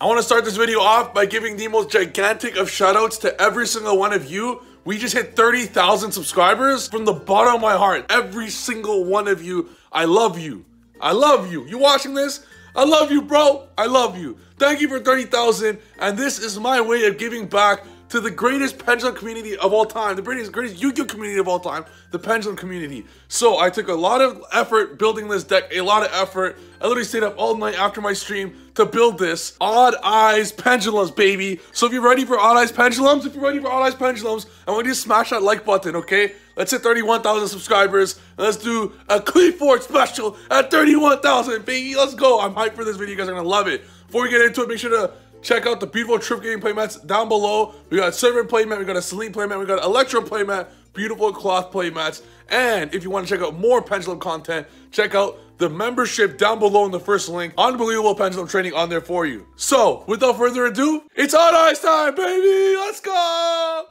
I want to start this video off by giving the most gigantic of shoutouts to every single one of you. We just hit 30,000 subscribers from the bottom of my heart. Every single one of you, I love you. I love you. You watching this? I love you, bro. I love you. Thank you for 30,000. And this is my way of giving back to the greatest pendulum community of all time, the greatest Yu-Gi-Oh community of all time, the pendulum community. So I took a lot of effort building this deck, a lot of effort. I literally stayed up all night after my stream to build this. Odd Eyes Pendulums, baby. So if you're ready for Odd Eyes Pendulums, I want you to smash that like button, okay? Let's hit 31,000 subscribers, and let's do a Clean Fort special at 31,000, baby. Let's go. I'm hyped for this video. You guys are gonna love it. Before we get into it, make sure to check out the beautiful Trip Gaming playmats down below. We got a Servant playmat, we got a Celine playmat, we got an Electro playmat, beautiful cloth playmats. And if you want to check out more pendulum content, check out the membership down below in the first link. Unbelievable pendulum training on there for you. So, without further ado, it's Odd Eyes time, baby! Let's go!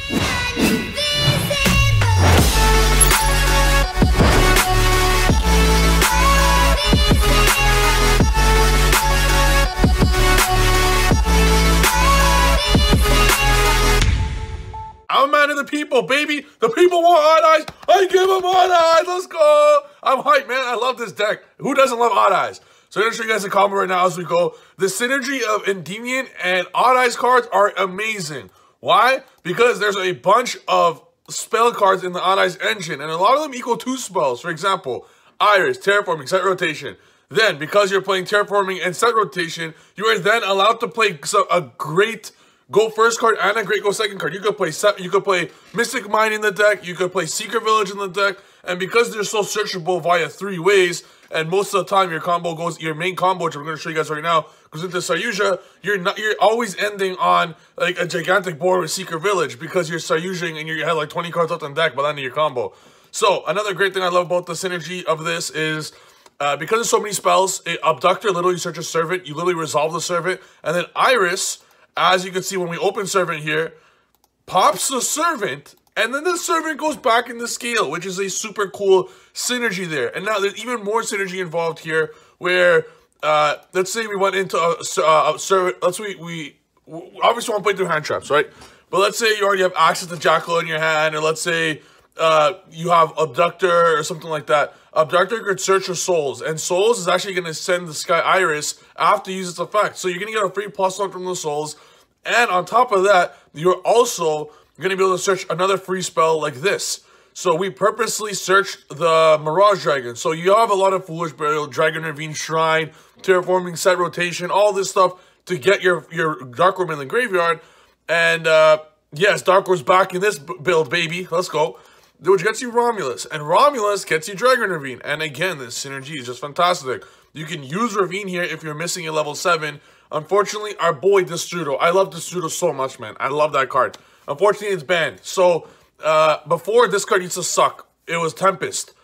I'm a man of the people, baby. The people want Odd Eyes. I give them Odd Eyes. Let's go. I'm hyped, man. I love this deck. Who doesn't love Odd Eyes? So I'm going to show you guys a combo right now as we go. The synergy of Endymion and Odd Eyes cards are amazing. Why? Because there's a bunch of spell cards in the Odd Eyes engine, and a lot of them equal 2 spells. For example, Iris, Terraforming, Set Rotation. Then, because you're playing Terraforming and Set Rotation, you are then allowed to play a great Go First card and a great Go Second card. You could play Mystic Mine in the deck, you could play Secret Village in the deck, and because they're so searchable via 3 ways, and most of the time your main combo, which I'm going to show you guys right now, goes into Saryuja, you're always ending on like a gigantic board with Secret Village because you're Saryujing and you have like 20 cards left on deck by the end of your combo. So another great thing I love about the synergy of this is because there's so many spells, Abductor literally searches Servant, you literally resolve the Servant, and then Iris, as you can see when we open Servant here, pops the Servant, and then the Servant goes back in the scale, which is a super cool synergy there. And now there's even more synergy involved here, where let's say we went into a Servant. Let's say we obviously want to play through hand traps, right? But let's say you already have access to Jackal in your hand, or let's say you have Abductor or something like that. Abductor could search your souls, and souls is actually going to send the Sky Iris after you use its effect. So you're going to get a free +1 from the souls, and on top of that, you're also going to be able to search another free spell like this. So we purposely searched the Mirage Dragon. So you have a lot of Foolish Burial, Dragon Ravine Shrine, Terraforming, Set Rotation, all this stuff to get your Dark Worm in the graveyard. And yes, Dark Worm's back in this build, baby. Let's go. Which gets you Romulus, and Romulus gets you Dragon Ravine. And again, this synergy is just fantastic. You can use Ravine here if you're missing a level 7. Unfortunately, our boy Destrudo, I love Destrudo so much, man. I love that card. Unfortunately, it's banned. So, before this card used to suck, it was Tempest.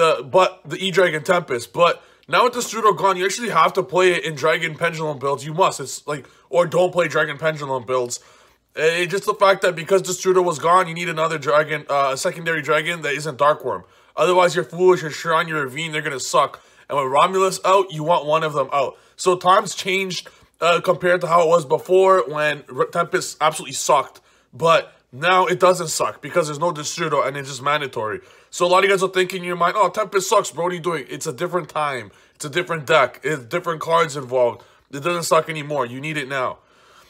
The E-Dragon Tempest. But now with Destrudo gone, you actually have to play it in Dragon Pendulum builds. You must. It's like, or don't play Dragon Pendulum builds. It's just the fact that because Destrudo was gone, you need another dragon, a secondary dragon that isn't Dark Worm. Otherwise, your Foolish, your Shrine, your Ravine, they're going to suck. And with Romulus out, you want one of them out. So times changed compared to how it was before when Tempest absolutely sucked. But now it doesn't suck because there's no Destrudo and it's just mandatory. So a lot of you guys are thinking in your mind, oh, Tempest sucks, bro, what are you doing? It's a different time. It's a different deck. It's different cards involved. It doesn't suck anymore. You need it now.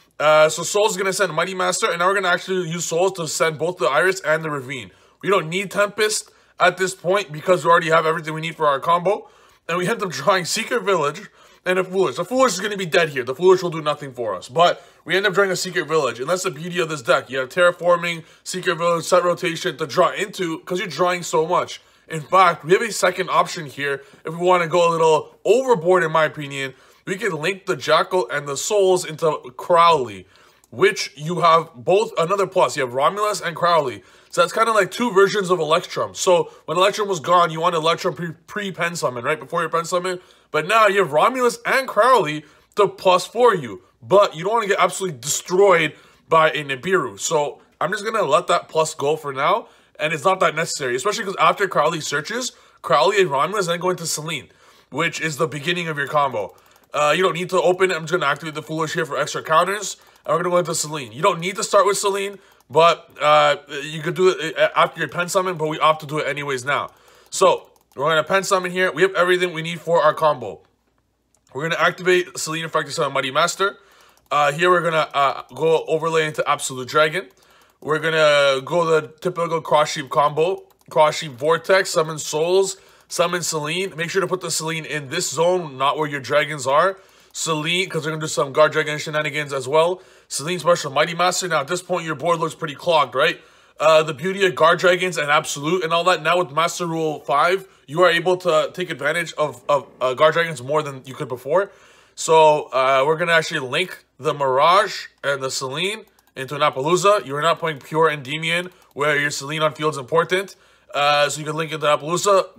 So Souls is going to send Mighty Master, and now we're going to actually use Souls to send both the Iris and the Ravine. We don't need Tempest at this point because we already have everything we need for our combo. And we end up drawing Secret Village and a Foolish. The Foolish is going to be dead here. The Foolish will do nothing for us. But we end up drawing a Secret Village, and that's the beauty of this deck. You have Terraforming, Secret Village, Set Rotation to draw into because you're drawing so much. In fact, we have a second option here if we want to go a little overboard, in my opinion. We can link the Jackal and the Souls into Crowley, which you have both another plus. You have Romulus and Crowley. So that's kind of like 2 versions of Electrum. So when Electrum was gone, you wanted Electrum pre-pen summon, right? Before your pen summon. But now you have Romulus and Crowley to +4 you. But you don't want to get absolutely destroyed by a Nibiru. So I'm just going to let that plus go for now. And it's not that necessary, especially because after Crowley searches, Crowley and Romulus then go into Celine, which is the beginning of your combo. You don't need to open it. I'm just going to activate the Foolish here for extra counters. And we're going to go into Selene. You don't need to start with Selene, but you could do it after your pen summon, but we opt to do it anyways now. So, we're going to pen summon here. We have everything we need for our combo. We're going to activate Selene Effective Summon Mighty Master. Here we're going to go overlay into Absolute Dragon. We're going to go the typical Cross Sheep combo. Cross Sheep Vortex, Summon Souls, Summon Selene. Make sure to put the Selene in this zone, not where your dragons are. Selene, because we're going to do some Guard Dragon shenanigans as well. Selene Special Mighty Master. Now, at this point, your board looks pretty clogged, right? The beauty of Guard Dragons and Absolute and all that, now with Master Rule 5, you are able to take advantage of Guard Dragons more than you could before. So, we're going to actually link the Mirage and the Selene into an Appaloosa. You're not playing Pure Endymion, where your Selene on field is important. So you can link into Appaloosa,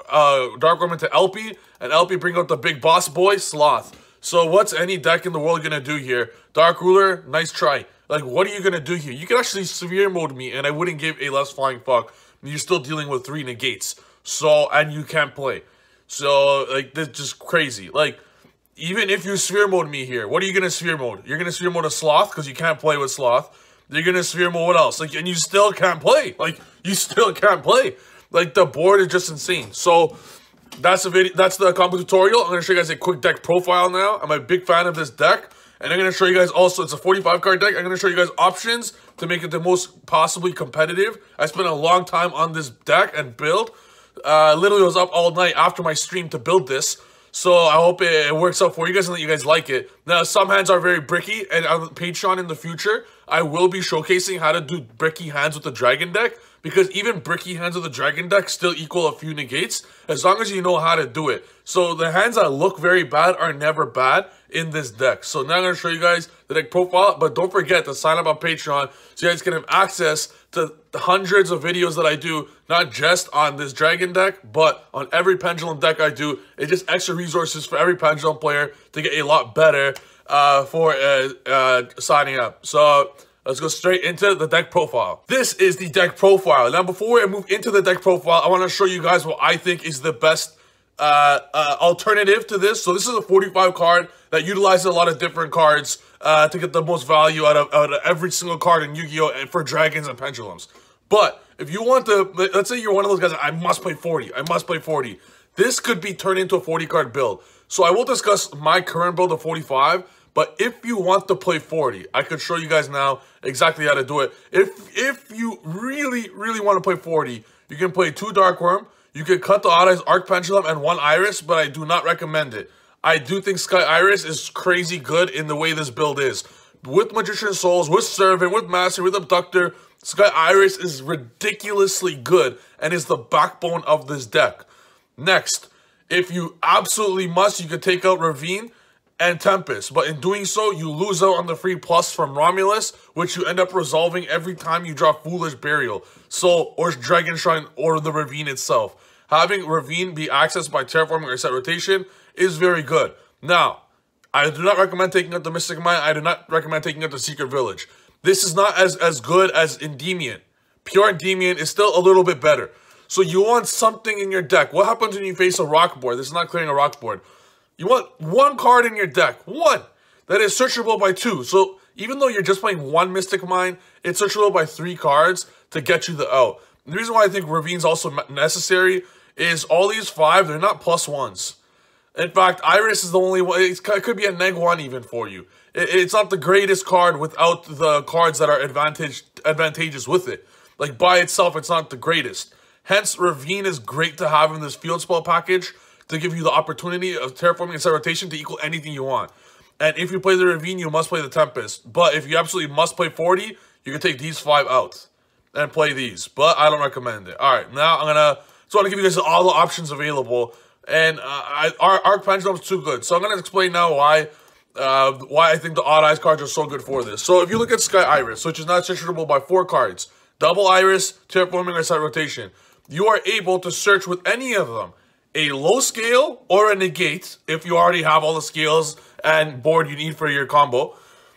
Dark Worm into LP, and LP bring out the big boss boy, Sloth. So what's any deck in the world going to do here? Dark Ruler, nice try. Like, what are you going to do here? You can actually severe mode me, and I wouldn't give a less flying fuck. You're still dealing with 3 negates. So, and you can't play. So, like, that's just crazy. Like, even if you sphere mode me here, what are you going to sphere mode? You're going to sphere mode a Sloth, because you can't play with Sloth. You're going to sphere mode what else? Like, and you still can't play. Like, you still can't play. Like, the board is just insane. So, that's the video. That's the combo tutorial. I'm going to show you guys a quick deck profile now. I'm a big fan of this deck. And I'm going to show you guys also, it's a 45 card deck. I'm going to show you guys options to make it the most possibly competitive. I spent a long time on this deck and build. Literally was up all night after my stream to build this. So I hope it works out for you guys and that you guys like it. Now, some hands are very bricky, and on Patreon in the future, I will be showcasing how to do bricky hands with the Dragon deck, because even bricky hands with the Dragon deck still equal a few negates, as long as you know how to do it. So the hands that look very bad are never bad in this deck. So now I'm going to show you guys the deck profile, but don't forget to sign up on Patreon so you guys can have access to the hundreds of videos that I do, not just on this Dragon deck, but on every Pendulum deck I do. It's just extra resources for every Pendulum player to get a lot better for signing up. So let's go straight into the deck profile. This is the deck profile. Now, before I move into the deck profile, I want to show you guys what I think is the best alternative to this. So this is a 45 card that utilizes a lot of different cards to get the most value out of every single card in Yu-Gi-Oh! For Dragons and Pendulums. But if you want to, let's say you're one of those guys, I must play 40. I must play 40. This could be turned into a 40 card build. So I will discuss my current build of 45. But if you want to play 40, I could show you guys now exactly how to do it. If you really, really want to play 40, you can play 2 Dark Worm. You can cut the Odd Eyes Arc Pendulum and 1 Iris, but I do not recommend it. I do think Sky Iris is crazy good in the way this build is. With Magician Souls, with Servant, with Master, with Abductor, Sky Iris is ridiculously good and is the backbone of this deck. Next, if you absolutely must, you could take out Ravine and Tempest, but in doing so, you lose out on the free plus from Romulus, which you end up resolving every time you draw Foolish Burial, or Dragon Shrine, or the Ravine itself. Having Ravine be accessed by Terraforming or Set Rotation is very good. Now, I do not recommend taking out the Mystic Mine. I do not recommend taking out the Secret Village. This is not as good as Endymion. Pure Endymion is still a little bit better. So you want something in your deck. What happens when you face a rock board? This is not clearing a rock board. You want 1 card in your deck, 1, that is searchable by 2. So even though you're just playing 1 Mystic Mine, it's searchable by 3 cards to get you the out. The reason why I think Ravine's also necessary is all these 5, they're not +1s. In fact, Iris is the only one, it could be a -1 even for you. It's not the greatest card without the cards that are advantageous with it. Like, by itself, it's not the greatest. Hence, Ravine is great to have in this field spell package to give you the opportunity of Terraforming and Set Rotation to equal anything you want. And if you play the Ravine, you must play the Tempest. But if you absolutely must play 40, you can take these 5 out and play these. But I don't recommend it. Alright, now I just want to give you guys all the options available. And Arc Pendulum's too good. So I'm going to explain now why I think the Odd Eyes cards are so good for this. So if you look at Sky Iris, which is not searchable by 4 cards, Double Iris, Terraforming, or Set Rotation, you are able to search with any of them. A low scale or a negate, if you already have all the scales and board you need for your combo.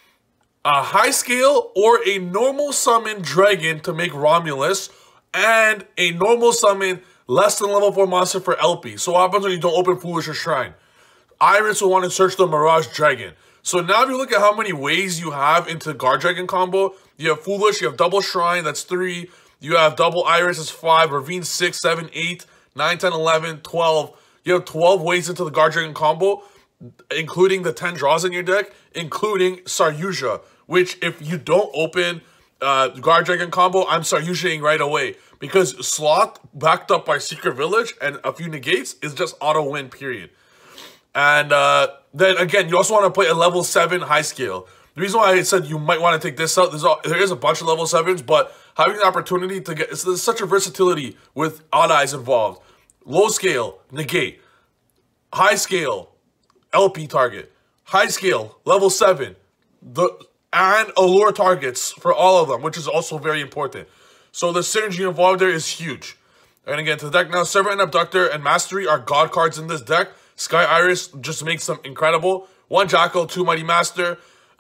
A high scale or a normal summon dragon to make Romulus. And a normal summon less than level 4 monster for LP. So what happens when you don't open Foolish or Shrine? Iris will want to search the Mirage Dragon. So now if you look at how many ways you have into Guard Dragon combo, you have Foolish, you have Double Shrine, that's 3. You have Double Iris, that's 5. Ravine, 6, 7, 8, 9, 10, 11, 12. You have 12 ways into the Guard Dragon combo, including the 10 draws in your deck, including Saryuja, which if you don't open Guard Dragon combo, I'm Saryuja-ing right away. Because Sloth, backed up by Secret Village and a few negates, is just auto-win, period. And then again, you also want to play a level 7 high scale. The reason why I said you might want to take this out, there is a bunch of level 7s, but having the opportunity to get, there's such a versatility with Odd Eyes involved. Low scale, negate. High scale, LP target. High scale, level 7. And allure targets for all of them, which is also very important. So the synergy involved there is huge. And again, to the deck now, Servant and Abductor and Mastery are god cards in this deck. Sky Iris just makes them incredible. 1 Jackal, 2 Mighty Master.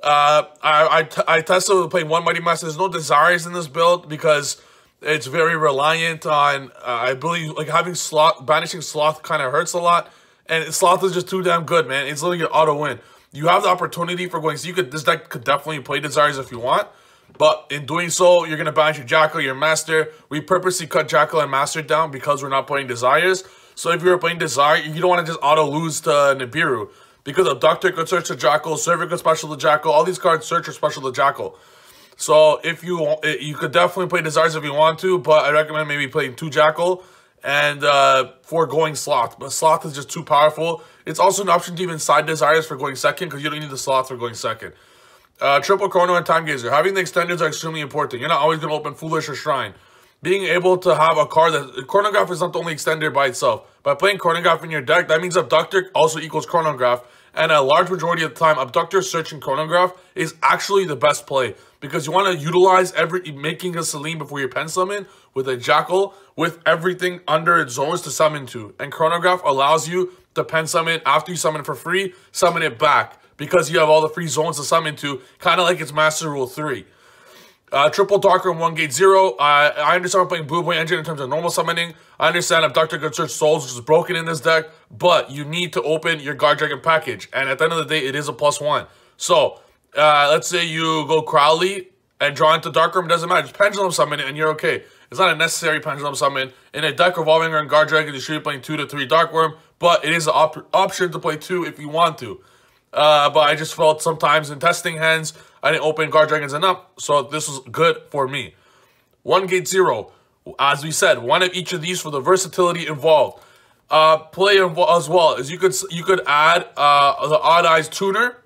I tested with playing 1 Mighty Master. There's no Desires in this build because it's very reliant on, I believe, like having Sloth, banishing Sloth kind of hurts a lot. And Sloth is just too damn good, man. It's literally an auto win. You have the opportunity for going, so this deck could definitely play Desires if you want. But in doing so, you're going to banish your Jackal, your Master. We purposely cut Jackal and Master down because we're not playing Desires. So if you're playing Desire, you don't want to just auto-lose to Nibiru. Because Abductor could search the Jackal, Servant could special the Jackal. All these cards search or special the Jackal. So if you could definitely play Desires if you want to, but I recommend maybe playing 2 Jackal and foregoing Sloth. But Sloth is just too powerful. It's also an option to even side Desires for going second because you don't need the Sloth for going second. Triple Chrono and Time Gazer. Having the extenders are extremely important. You're not always going to open Foolish or Shrine. Being able to have a card that... Chronograph is not the only extender by itself. By playing Chronograph in your deck, that means Abductor also equals Chronograph. And a large majority of the time, Abductor searching Chronograph is actually the best play. Because you want to utilize making a Salim before you pen summon with a Jackal with everything under its zones to summon to. And Chronograph allows you to pen summon after you summon it for free, summon it back. Because you have all the free zones to summon to, kind of like it's Master Rule 3. Triple Darker and 1 Gate 0. I understand we're playing Blue Boy Engine in terms of normal summoning. I understand Abductor could search Souls, which is broken in this deck. But you need to open your Guard Dragon package. And at the end of the day, it is a +1. So, let's say you go Crowley and draw into Dark Room. It doesn't matter. Just Pendulum Summon it and you're okay. It's not a necessary Pendulum Summon. In a deck revolving around Guard Dragon, you should be playing 2 to 3 Dark Worm. But it is an option to play 2 if you want to. But I just felt sometimes in testing hands, I didn't open Guard Dragons enough, so this was good for me. 1 Gate 0, as we said, one of each of these for the versatility involved. Play as well as you could add the Odd Eyes Tuner,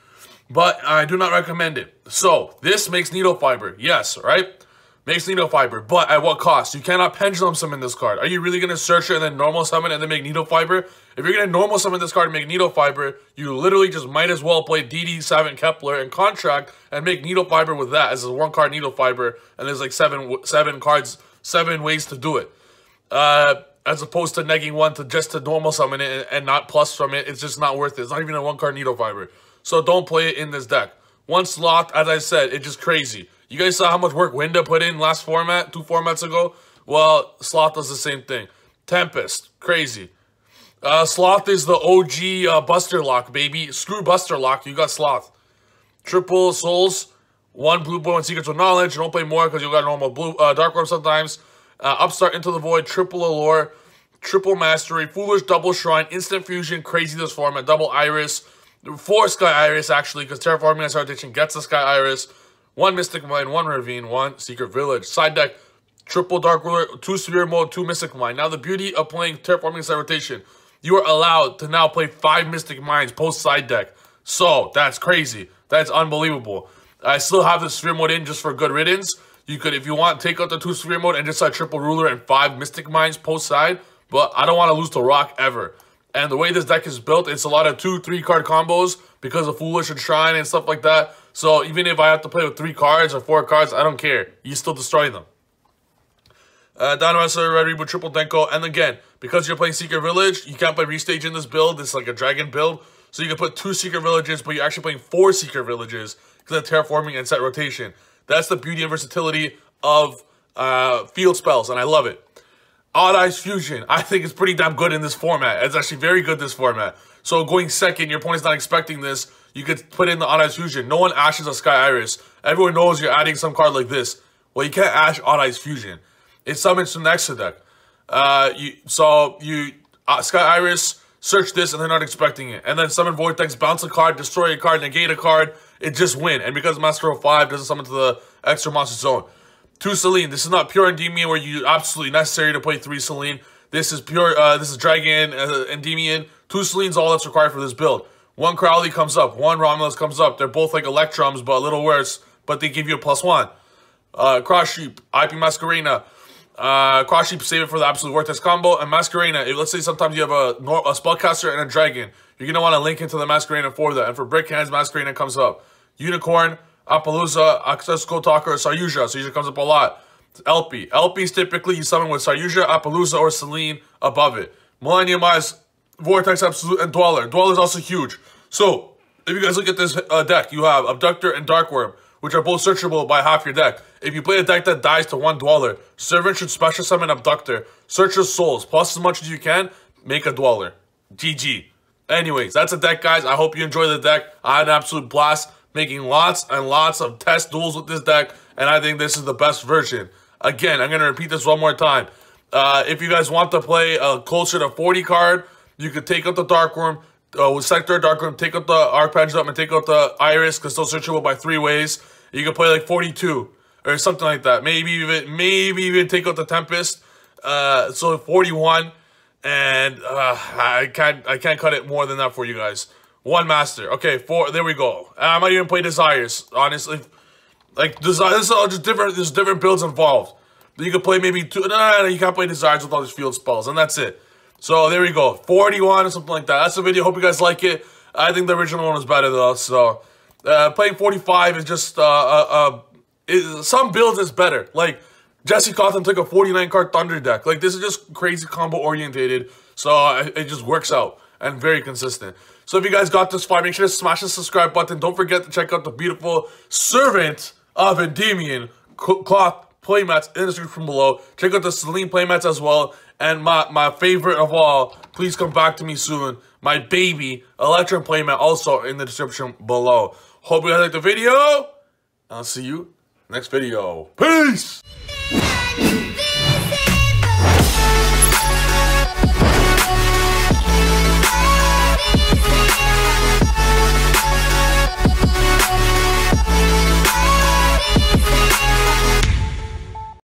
but I do not recommend it. So this makes Needle Fiber, yes, right? Makes Needle Fiber, but at what cost? You cannot Pendulum Summon this card. Are you really going to search it and then normal summon and then make Needle Fiber? If you're going to normal summon this card and make Needle Fiber, you literally just might as well play DD, Savant, Kepler, and Contract and make Needle Fiber with that as a 1-card Needle Fiber, and there's like 7 cards, 7 ways to do it. As opposed to negging 1 to just to normal summon it and not plus from it. It's just not worth it. It's not even a 1-card Needle Fiber. So don't play it in this deck. 1 Sloth, as I said, it's just crazy. You guys saw how much work Winda put in last format, 2 formats ago? Well, Sloth does the same thing. Tempest, crazy. Sloth is the OG Buster Lock, baby. Screw Buster Lock, you got Sloth. Triple Souls, 1 Blue Boy and Secrets of Knowledge. Don't play more because you got normal blue Dark Orb sometimes. Upstart Into the Void, Triple Allure, Triple Mastery, Foolish, Double Shrine, Instant Fusion, crazy this format, Double Iris, 4 Sky Iris actually, because Terraforming and Salutation gets the Sky Iris. 1 Mystic Mine, 1 Ravine, 1 Secret Village. Side deck, Triple Dark Ruler, 2 Severe Mode, 2 Mystic Mine. Now the beauty of playing Terraforming and Salutation, you are allowed to now play 5 Mystic Mines post side deck. So, that's crazy. That's unbelievable. I still have the Sphere Mode in just for good riddance. You could, if you want, take out the 2 Sphere Mode and just have Triple Ruler and 5 Mystic Mines post side. But I don't want to lose to Rock ever. And the way this deck is built, it's a lot of 2-3 card combos because of Foolish and Shrine and stuff like that. So even if I have to play with 3 cards or 4 cards, I don't care. You still destroy them. Down Wrestler, Red Reboot, Triple Denko. And again, because you're playing Secret Village, you can't play Restage in this build. It's like a Dragon build. So you can put 2 Secret Villages, but you're actually playing 4 Secret Villages because of Terraforming and Set Rotation. That's the beauty and versatility of field spells, and I love it. Odd Eyes Fusion, I think it's pretty damn good in this format. It's actually very good this format. So going second, your opponent's not expecting this. You could put in the Odd Eyes Fusion. No one ashes a Sky Iris. Everyone knows you're adding some card like this. Well, you can't ash Odd Eyes Fusion. It summons from the extra deck. Sky Iris, search this, and they're not expecting it. And then summon Vortex, bounce a card, destroy a card, negate a card. It just win. And because Master of 5 doesn't summon to the extra monster zone. 2 Selene. This is not pure Endymion where you absolutely necessary to play 3 Selene. This is pure, this is Dragon, Endymion. 2 Selene's all that's required for this build. 1 Crowley comes up, 1 Romulus comes up. They're both like Electrums, but a little worse. But they give you a +1. Cross Sheep, IP Masquerena. Cross Sheep, save it for the Absolute Vortex combo. And Masquerena, if, let's say sometimes you have a Spellcaster and a Dragon. You're going to want to link into the Masquerena for that. And for Brick Hands, Masquerena comes up. Unicorn, Appaloosa, Access Talker, Saryuja. Saryuja comes up a lot. LP. LP's typically you summon with Saryuja, Appaloosa, or Selene above it. Millennium Eyes, Vortex Absolute, and Dweller. Dweller's also huge. So, if you guys look at this deck, you have Abductor and Darkworm, which are both searchable by half your deck. If you play a deck that dies to 1 Dweller, Servant should special summon Abductor, search your souls, plus as much as you can, make a Dweller. GG. Anyways, that's a deck, guys. I hope you enjoy the deck. I had an absolute blast making lots and lots of test duels with this deck, and I think this is the best version. Again, I'm going to repeat this one more time. If you guys want to play a closer to 40 card, you could take out the Darkworm, with Sector Darkworm, take out the Archpendulum, and take out the Iris, because they'll searchable by 3 ways. You can play like 42, or something like that. Maybe even take out the Tempest, so 41. And I can't cut it more than that for you guys. 1 Master. Okay, 4. There we go. I might even play Desires. Honestly, like Desires. This is all just different. There's different builds involved. You can play maybe 2. No, you can't play Desires with all these field spells, and that's it. So there we go. 41 or something like that. That's the video. Hope you guys like it. I think the original one was better though. So playing 45 is just some builds is better. Like Jesse Cawthon took a 49 card Thunder deck. Like, this is just crazy combo orientated. So it just works out and very consistent. So if you guys got this far, make sure to smash the subscribe button. Don't forget to check out the beautiful Servant of Endymion cloth playmats in the description below. Check out the Selene playmats as well. And my favorite of all, please come back to me soon. My baby Electrum playmat also in the description below. Hope you guys liked the video. I'll see you next video. Peace!